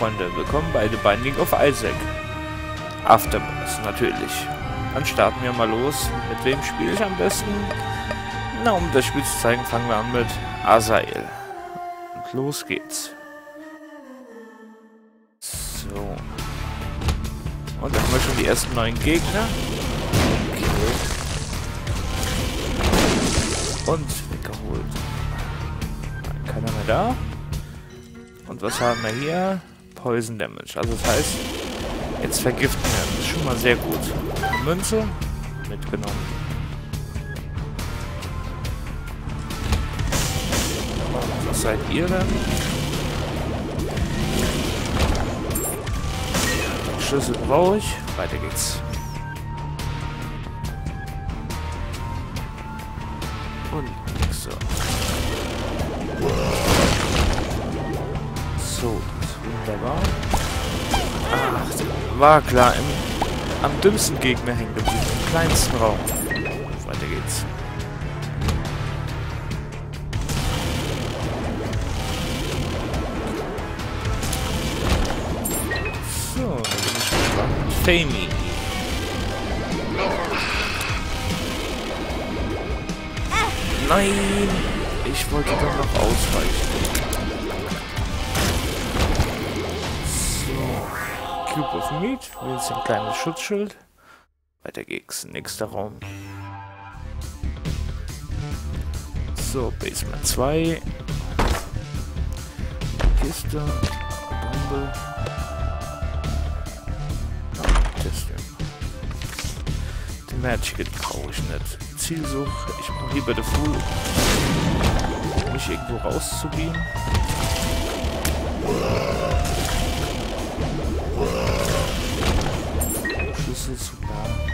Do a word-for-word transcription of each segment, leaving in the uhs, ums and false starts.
Freunde, willkommen bei The Binding of Isaac. Afterbirth, natürlich. Dann starten wir mal los. Mit wem spiele ich am besten? Na, um das Spiel zu zeigen, fangen wir an mit Azael. Und los geht's. So. Und da haben wir schon die ersten neuen Gegner. Okay. Und weggeholt. Keiner mehr da. Und was haben wir hier? Poison Damage. Also das heißt, jetzt vergiften wir. Das ist schon mal sehr gut. Münze mitgenommen. Was seid ihr denn? Den Schlüssel brauche ich. Weiter geht's. Und so. So, das ist wunderbar. Ach, war klar, im, am dümmsten Gegner hängen geblieben, im kleinsten Raum. Weiter geht's. So, da bin ich gespannt. Famey. Nein! Ich wollte doch noch ausweichen. Cube of Meat, jetzt ein kleines Schutzschild. Weiter geht's, nächster Raum. So, Basement zwei. Kiste. Bombe. Ah, Testing. Den Magic brauche ich nicht. Zielsuche, ich brauche lieber den Fool, um mich irgendwo rauszubiegen. Schlüssel super.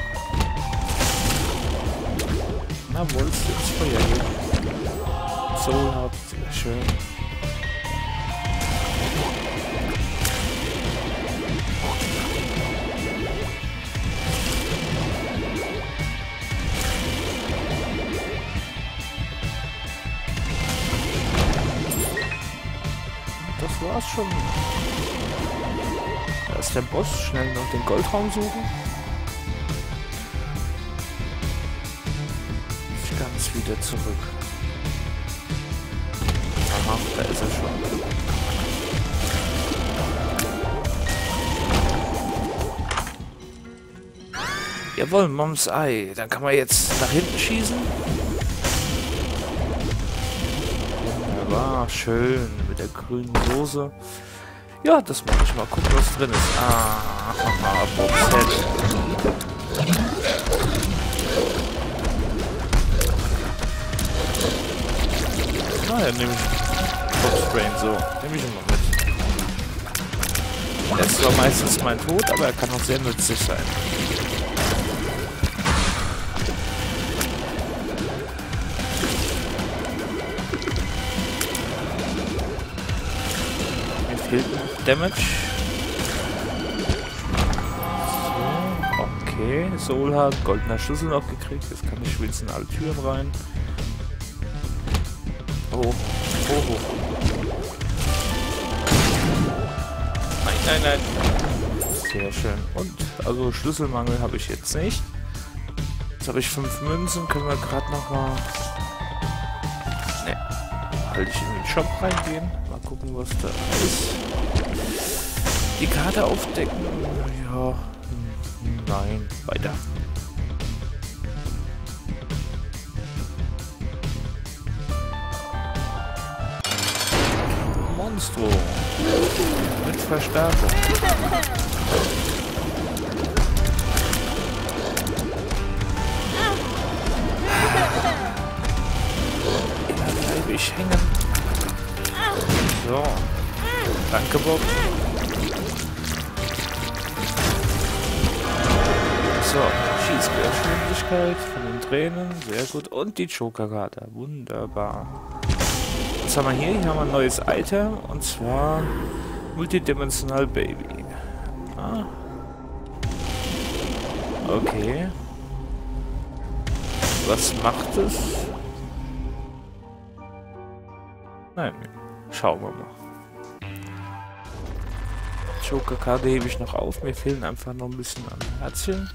Na, wolltest du ins Feuer gehen? So hart, sehr schön. Das war's schon. Da ist der Boss. Schnell noch den Goldraum suchen. Ich ganz wieder zurück. Aha, da ist er schon. Jawohl, Moms Ei. Dann kann man jetzt nach hinten schießen. Wunderbar, schön. Mit der grünen Soße. Ja, das mache ich mal. Gucken, was drin ist. Ah, haha, Bob's Head. Na ja, nehme ich Bob's Brain so. Nehme ich immer mit. Er ist zwar meistens mein Tod, aber er kann auch sehr nützlich sein. Damage. So, okay. Soul hat goldener Schlüssel noch gekriegt. Jetzt kann ich wenigstens in alle Türen rein. Oh, oh, oh. Nein, nein, nein. Sehr schön. Und, also Schlüsselmangel habe ich jetzt nicht. Jetzt habe ich fünf Münzen. Können wir gerade noch mal... Ne. Halt ich in den Shop reingehen. Mal gucken, was da ist. Die Karte aufdecken? Ja, nein, weiter. Monstro. Mit Verstärkung. Immer bleibe ich hängen. So. Danke, Bob. So, Schießgeschwindigkeit von den Tränen, sehr gut. Und die Joker-Karte, wunderbar. Was haben wir hier? Hier haben wir ein neues Item, und zwar Multidimensional Baby. Ah. Okay. Was macht es? Nein, schauen wir mal. Joker-Karte hebe ich noch auf. Mir fehlen einfach noch ein bisschen an Herzchen.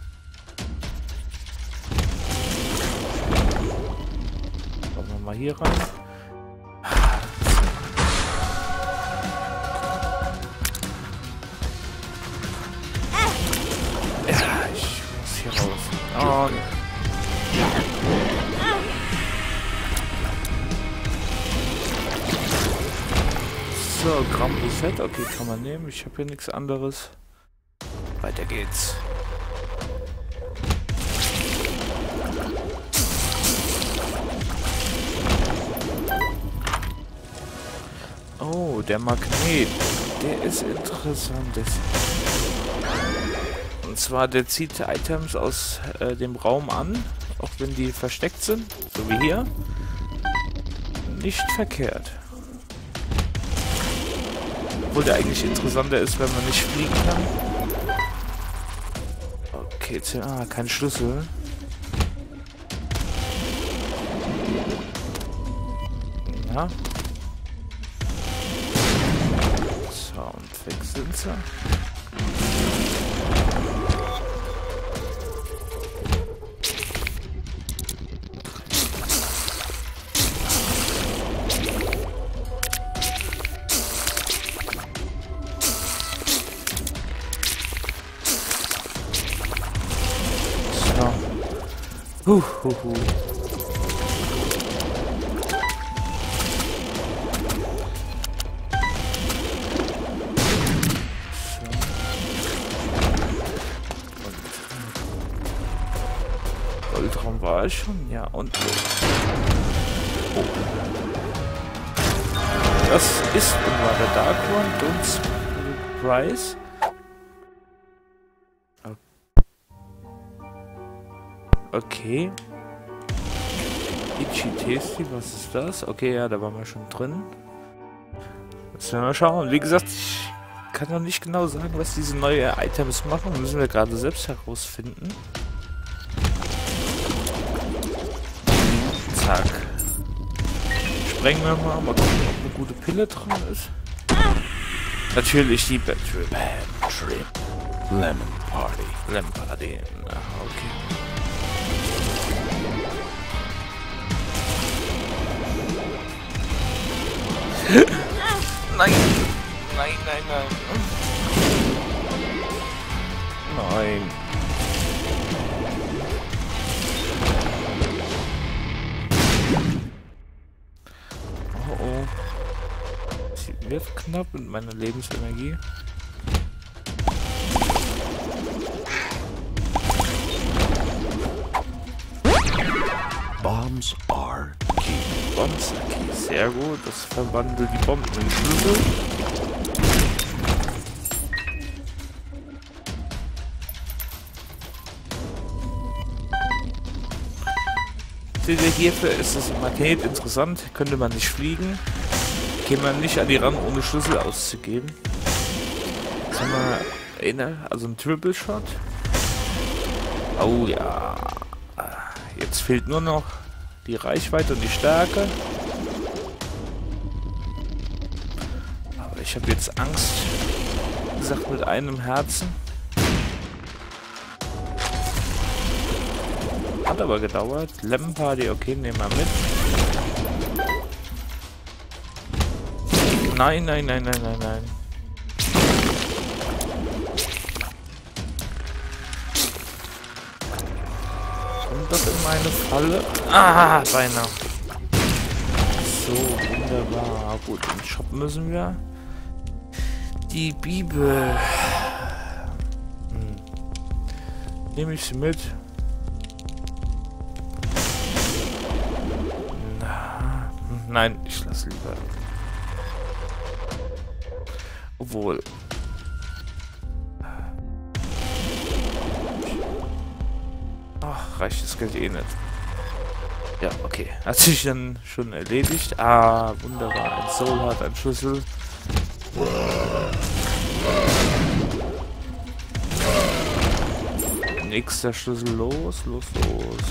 Schauen wir mal hier rein. Ja, ich muss hier raus. Oh, so, Gramm Buffett, okay, kann man nehmen. Ich habe hier nichts anderes. Weiter geht's. Oh, der Magnet. Der ist interessant. Und zwar, der zieht Items aus äh, dem Raum an, auch wenn die versteckt sind, so wie hier. Nicht verkehrt. Obwohl der eigentlich interessanter ist, wenn man nicht fliegen kann. Okay, jetzt, ah, kein Schlüssel. Ja. So, und weg sind sie. Huh, huh, huh. So. Goldraum war ich schon, ja, und oh. Das ist und war der Dark One, Don't Surprise. Okay. Itchy Tasty, was ist das? Okay, ja, da waren wir schon drin. Müssen wir mal schauen. Wie gesagt, ich kann noch nicht genau sagen, was diese neuen Items machen. Müssen wir gerade selbst herausfinden. Zack. Sprengen wir mal. Mal gucken, ob eine gute Pille drin ist. Natürlich die Bad Trip. Bad Trip. Lemon Party. Lemon Party. Ah, okay. Nein! Nein, nein, nein. Nein. Oh oh. Sie wird knapp mit meiner Lebensenergie. Bombs are key. Bombs are key. Sehr gut. Das verwandelt die Bomben in Schlüssel. Seht ihr, hierfür ist das Magnet interessant. Könnte man nicht fliegen. Käme man nicht an die ran, ohne Schlüssel auszugeben. Jetzt haben wir eine, also ein Triple Shot. Oh ja. Jetzt fehlt nur noch die Reichweite und die Stärke. Aber ich habe jetzt Angst. Wie gesagt, mit einem Herzen. Hat aber gedauert. Lemon Party, okay, nehmen wir mit. Nein, nein, nein, nein, nein, nein. Kommt das in meine Falle? Ah, beinahe. So, wunderbar. Gut, im Shop müssen wir. Die Bibel. Hm. Nehme ich sie mit? Na, nein, ich lasse lieber. Obwohl. Ach, reicht das Geld eh nicht. Ja, okay. Hat sich dann schon erledigt. Ah, wunderbar. Ein Soul hat ein Schlüssel. Nächster Schlüssel. Los, los, los.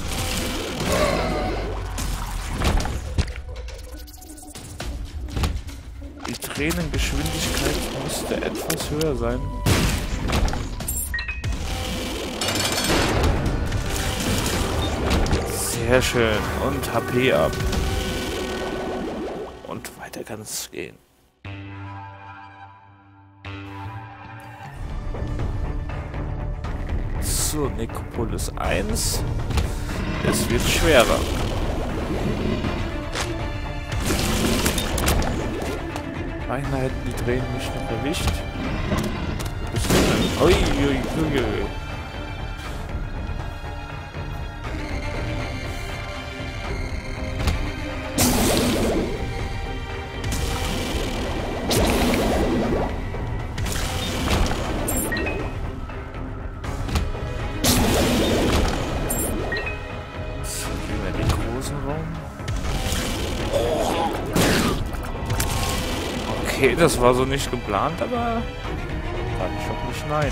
Die Tränengeschwindigkeit müsste etwas höher sein. Sehr schön. Und H P ab. Und weiter kann es gehen. So, Necropolis eins. Es wird schwerer. Beinahe hätten die Tränen mich noch erwischt. Ui, ui, ui, ui. Okay, das war so nicht geplant, aber sag ich auch nicht nein.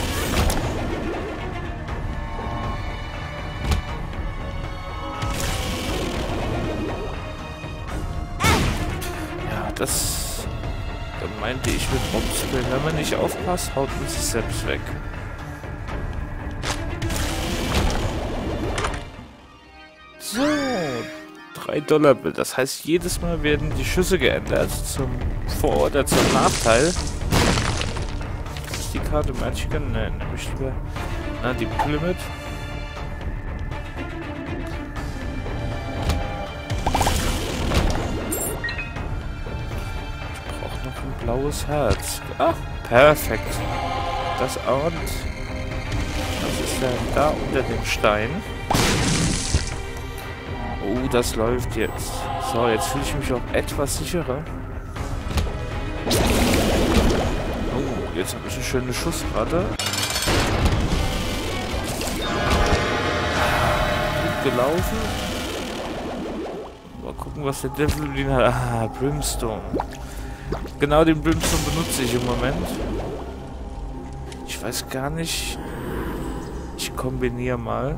Ja, das... Da meinte ich mit Obstspiel, wenn man nicht aufpasst, haut man sich selbst weg. So, drei Dollar Bill. Das heißt, jedes Mal werden die Schüsse geändert zum Vor- oder zum Nachteil. Ist die Karte Magic? Nein, nämlich lieber. Na, die Pyramid. Ich brauche noch ein blaues Herz. Ach, perfekt. Das und das ist ja da unter dem Stein. Oh, das läuft jetzt. So, jetzt fühle ich mich auch etwas sicherer. Oh, jetzt habe ich eine schöne Schussrate. Gut gelaufen. Mal gucken, was der Devil hat. Ah, Brimstone. Genau den Brimstone benutze ich im Moment. Ich weiß gar nicht. Ich kombiniere mal.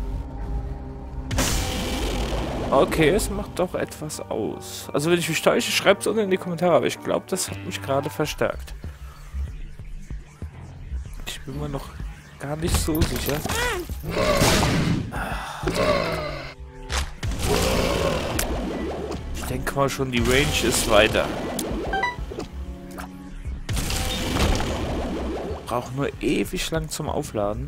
Okay, es macht doch etwas aus. Also wenn ich mich täusche, schreibt es unten in die Kommentare. Aber ich glaube, das hat mich gerade verstärkt. Ich bin mir noch gar nicht so sicher. Ich denke mal schon, die Range ist weiter. Braucht nur ewig lang zum Aufladen.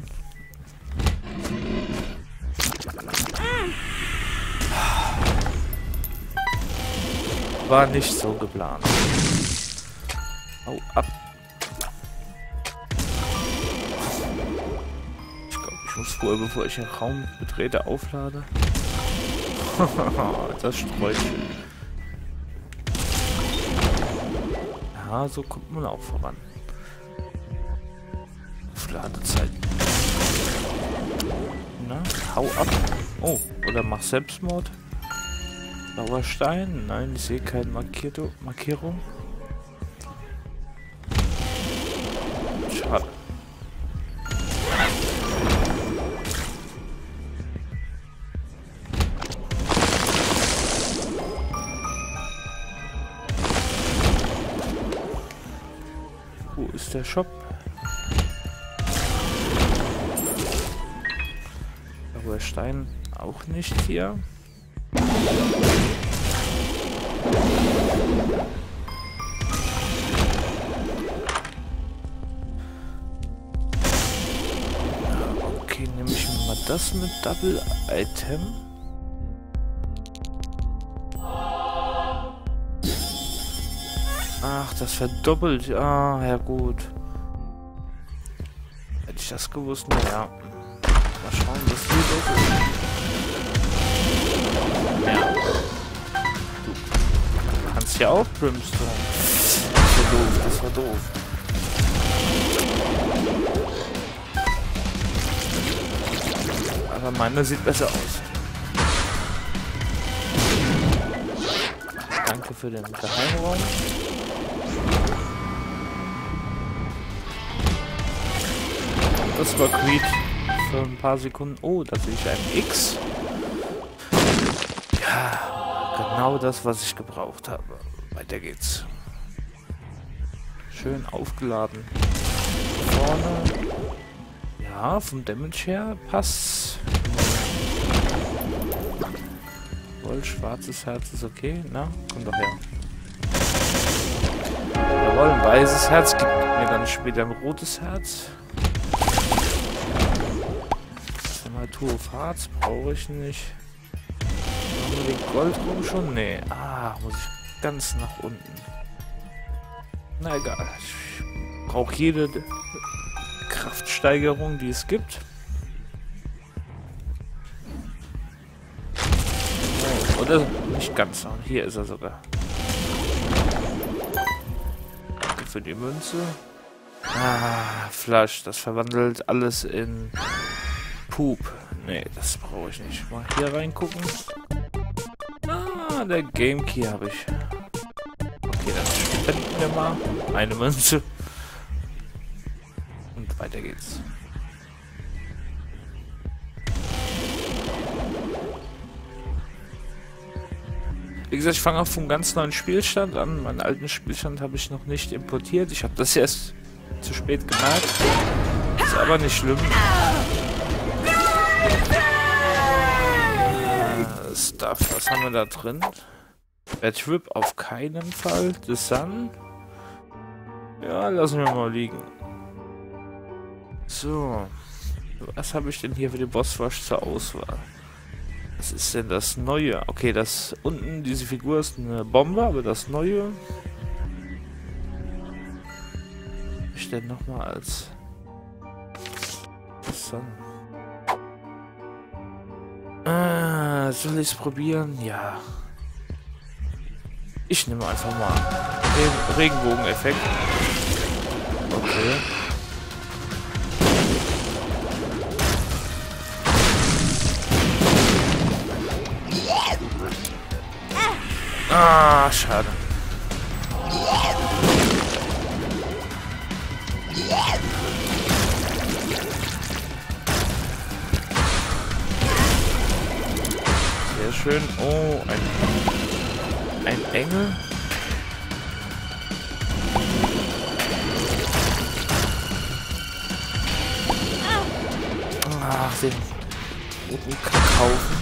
War nicht so geplant. Au ab. Ich glaube, ich muss vorher, bevor ich den Raum betrete, auflade. Das Sträuchchen. Ja, so kommt man auch voran. Aufladezeit. Na, hau ab. Oh, oder mach Selbstmord. Blauer Stein? Nein, ich sehe keine Markierto Markierung. Schade. Wo ist der Shop? Blauer Stein auch nicht hier. Okay, nehme ich mir mal das mit Double Item. Ach, das verdoppelt. Ah, ja gut. Hätte ich das gewusst, naja. Mal schauen, was hier los ist. Ja. Du kannst ja auch Brimstone. Das war doof, das war doof. Aber meiner sieht besser aus. Danke für den Geheimraum. Das war Creed für ein paar Sekunden. Oh, da sehe ich ein X. Ja, genau das, was ich gebraucht habe. Weiter geht's. schön aufgeladen. Vorne. Ja, vom Damage her passt. Gold, schwarzes Herz ist okay. Na, komm doch her. Jawohl, ein weißes Herz gibt mir dann später ein rotes Herz. Mal Tour of Hearts brauche ich nicht. Haben wir den Gold rum schon? Nee. Ah, muss ich ganz nach unten. Na egal. Ich brauche jede Kraftsteigerung, die es gibt. Oh, oder nicht ganz. Hier ist er sogar. Danke für die Münze. Ah, Flash. Das verwandelt alles in Pup. Nee, das brauche ich nicht. Mal hier reingucken. Ah, der Game Key habe ich. Okay, dann spenden wir mal eine Münze. Und weiter geht's. Wie gesagt, ich fange auch vom ganz neuen Spielstand an. Meinen alten Spielstand habe ich noch nicht importiert. Ich habe das erst zu spät gemerkt. Ist aber nicht schlimm. Stuff, was haben wir da drin? Bad Whip auf keinen Fall. The Sun. Ja, lassen wir mal liegen. So. Was habe ich denn hier für die Bosswash zur Auswahl? Was ist denn das Neue? Okay, das unten, diese Figur ist eine Bombe, aber das Neue. Was ich denn nochmal als The Sun? Ah, soll ich es probieren? Ja. Ich nehme einfach mal den Regenbogeneffekt. Okay. Ah, schade. Sehr schön. Oh, ein, ein Engel. Ach, den roten kaufen.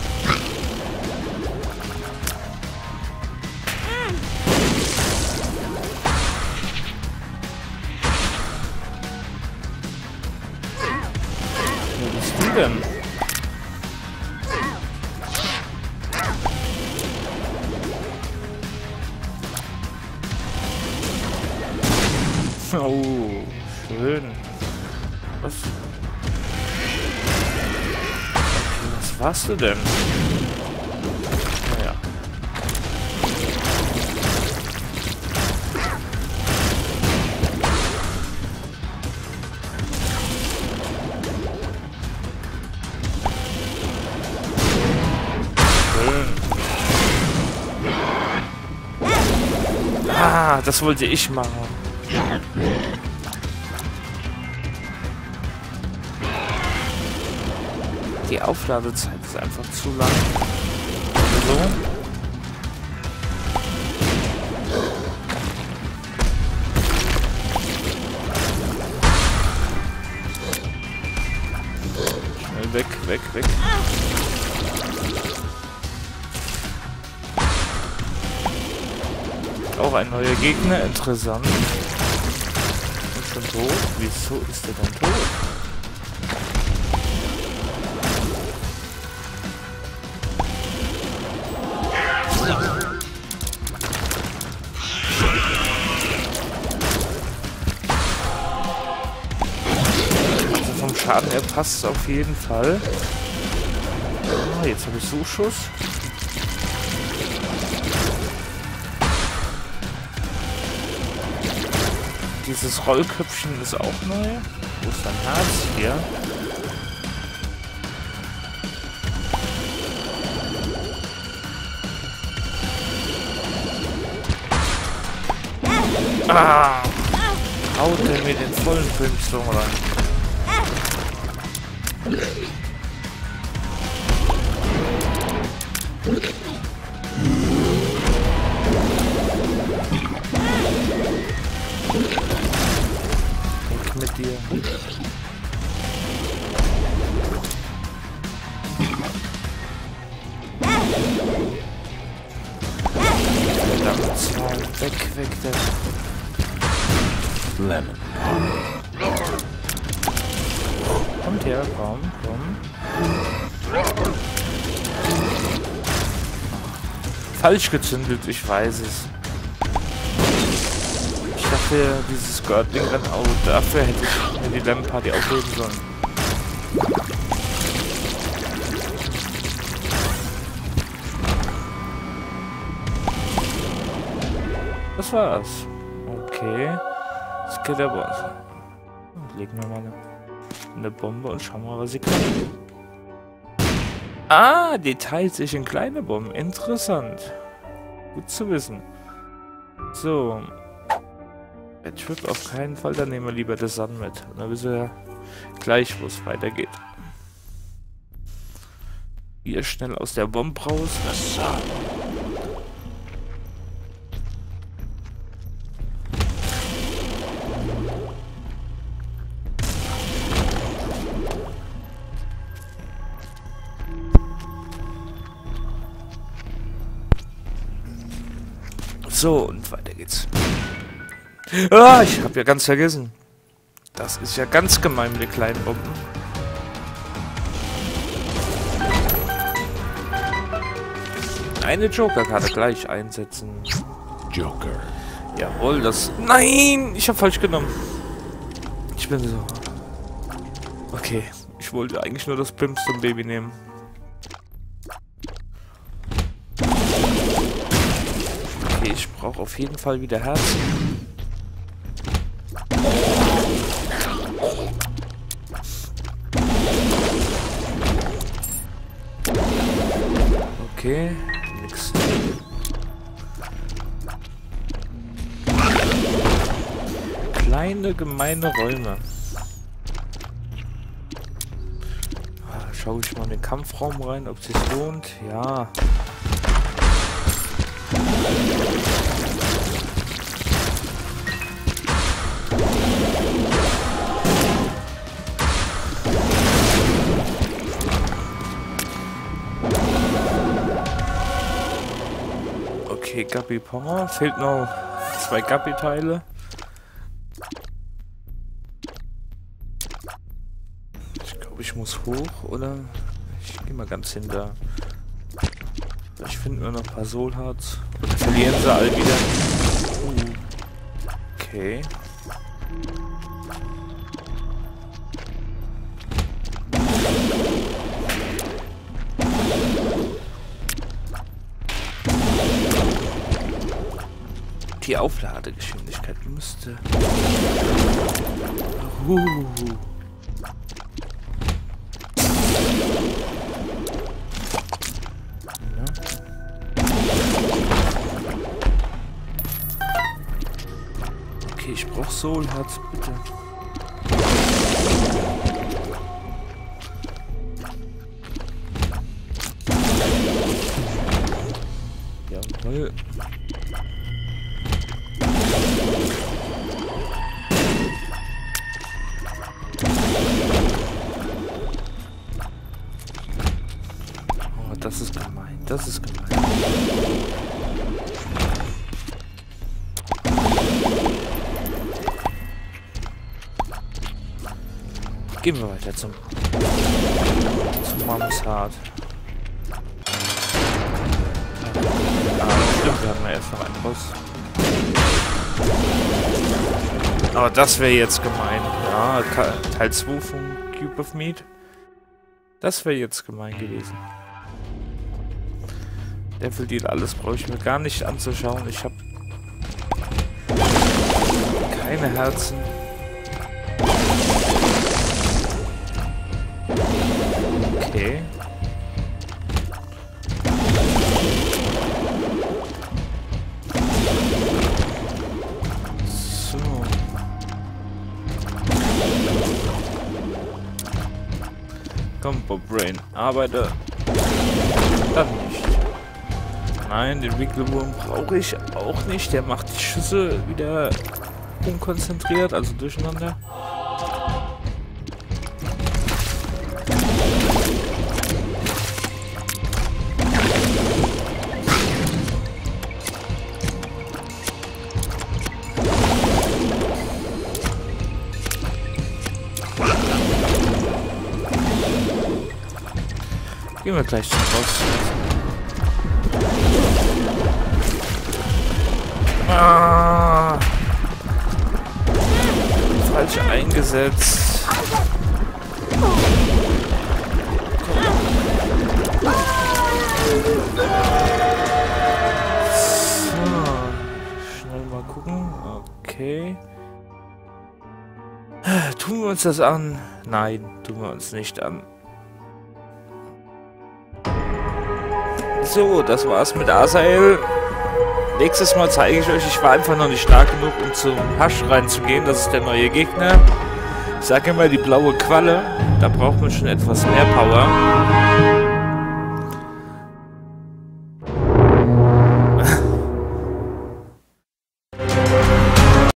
Wo bist du denn? Oh, schön. Was? Was warst du denn? Naja. Schön. Ah, das wollte ich machen. Die Aufladezeit ist einfach zu lang. So. Schnell weg, weg, weg. Auch ein neuer Gegner, interessant. Und schon tot? Wieso ist der denn tot? Also vom Schaden her passt es auf jeden Fall. Ah, jetzt habe ich Suchschuss. Dieses Rollköpfchen ist auch neu. Wo ist dein Herz? Hier. Ah! Haut der mir den vollen Filmsturm rein. Weg mit dir. Verdammt, Zaun. Weg, weg, der. Lemon. Kommt her, komm, komm. Falsch gezündelt, ich weiß es. Ich dachte, dieses Gürtling dann auch, dafür hätte ich mir die Lemon Party aufheben sollen. Das war's. Okay. Skitterboss. Legen wir mal eine, eine Bombe und schauen mal, was sie kann. Ah, die teilt sich in kleine Bomben. Interessant. Gut zu wissen. So. Der Trip auf keinen Fall, dann nehmen wir lieber das Sun mit. Und dann wissen wir gleich, wo es weitergeht. Hier schnell aus der Bombe raus. So, und weiter geht's. Ah, ich hab ja ganz vergessen. Das ist ja ganz gemein mit den kleinen Bomben. Eine Joker-Karte gleich einsetzen. Joker. Jawohl, das... Nein! Ich habe falsch genommen. Ich bin so... Okay, ich wollte eigentlich nur das Brimstone-Baby nehmen. Okay, ich brauche auf jeden Fall wieder Herzen. Okay, nix. Kleine, gemeine Räume. Ah, schaue ich mal in den Kampfraum rein, ob es sich lohnt. Ja. Okay, Guppy Power. Fehlt noch zwei Guppy-Teile. Ich glaube, ich muss hoch, oder? Ich gehe mal ganz hinter. Ich finde nur noch ein paar Soul Hearts. Oder verlieren sie alle wieder. Uh. Okay. Die Aufladegeschwindigkeit müsste... Uh. Okay, ich brauche Soul Hearts, bitte. Jawohl. Oh, das ist gemein. Das ist gemein. Gehen wir weiter zum zum Mums Heart. Ah, stimmt, wir haben ja erst noch einen raus. Aber das wäre jetzt gemein. Ja, Teil zwei vom Cube of Meat. Das wäre jetzt gemein gewesen. Devil Deal, alles brauche ich mir gar nicht anzuschauen. Ich habe keine Herzen. Okay. So. Komm, Bob Brain, arbeite. Dann nicht. Nein, den Wickelwurm brauche ich auch nicht. Der macht die Schüsse wieder unkonzentriert, also durcheinander. Gehen wir gleich zum Boss. Ah, falsch eingesetzt. So, schnell mal gucken. Okay. Tun wir uns das an? Nein, tun wir uns nicht an. So, das war's mit Asael. Nächstes Mal zeige ich euch, ich war einfach noch nicht stark genug, um zum Hasch reinzugehen. Das ist der neue Gegner. Ich sage immer die blaue Qualle. Da braucht man schon etwas mehr Power.